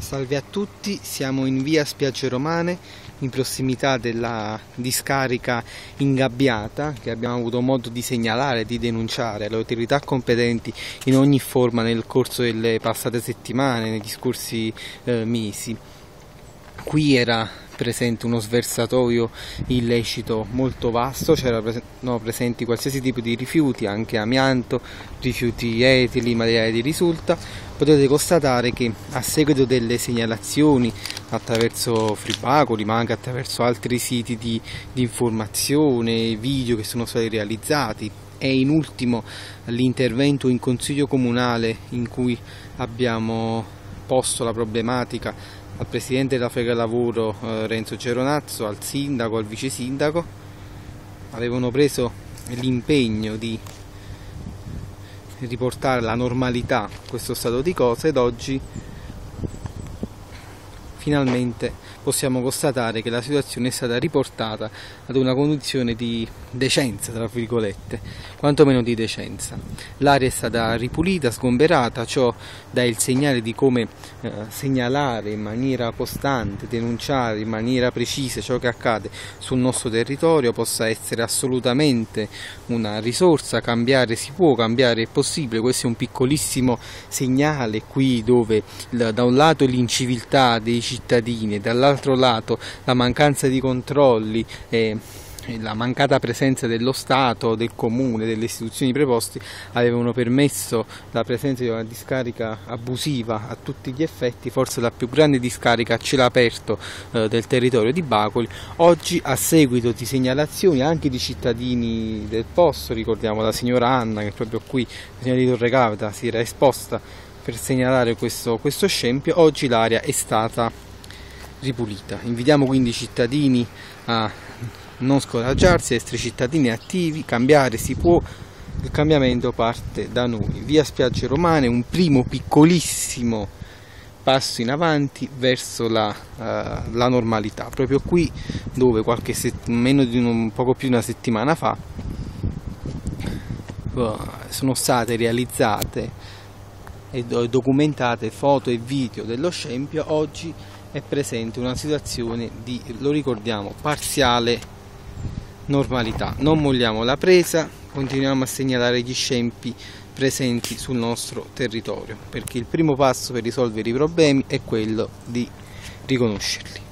Salve a tutti, siamo in via Spiagge Romane, in prossimità della discarica ingabbiata che abbiamo avuto modo di segnalare e di denunciare alle autorità competenti in ogni forma nel corso delle passate settimane, negli scorsi mesi. Qui era presente uno sversatoio illecito molto vasto, c'erano presenti qualsiasi tipo di rifiuti, anche amianto, rifiuti etili, materiale di risulta. Potete constatare che a seguito delle segnalazioni attraverso Fribacoli, ma anche attraverso altri siti di informazione, video che sono stati realizzati e in ultimo l'intervento in consiglio comunale in cui abbiamo posto la problematica al presidente della Federlavoro Renzo Geronazzo, al sindaco, al vice sindaco, avevano preso l'impegno di riportare la normalità a questo stato di cose ed oggi finalmente possiamo constatare che la situazione è stata riportata ad una condizione di decenza, tra virgolette, quantomeno di decenza. L'aria è stata ripulita, sgomberata, ciò dà il segnale di come segnalare in maniera costante, denunciare in maniera precisa ciò che accade sul nostro territorio possa essere assolutamente una risorsa. Cambiare si può, cambiare è possibile. Questo è un piccolissimo segnale qui dove da un lato l'inciviltà dei cittadini e dall'altro lato la mancanza di controlli e la mancata presenza dello Stato, del Comune, delle istituzioni preposte avevano permesso la presenza di una discarica abusiva a tutti gli effetti, forse la più grande discarica a cielo aperto del territorio di Bacoli. Oggi, a seguito di segnalazioni anche di cittadini del posto, ricordiamo la signora Anna che proprio qui, la signora di Torrecavita, si era esposta per segnalare questo scempio, oggi l'area è stata ripulita. Invitiamo quindi i cittadini a non scoraggiarsi, essere cittadini attivi, cambiare si può, il cambiamento parte da noi. Via Spiagge Romane, un primo piccolissimo passo in avanti verso la normalità, proprio qui dove poco più di una settimana fa sono state realizzate e documentate foto e video dello scempio. Oggi è presente una situazione di, lo ricordiamo, parziale normalità. Non molliamo la presa, continuiamo a segnalare gli scempi presenti sul nostro territorio, perché il primo passo per risolvere i problemi è quello di riconoscerli.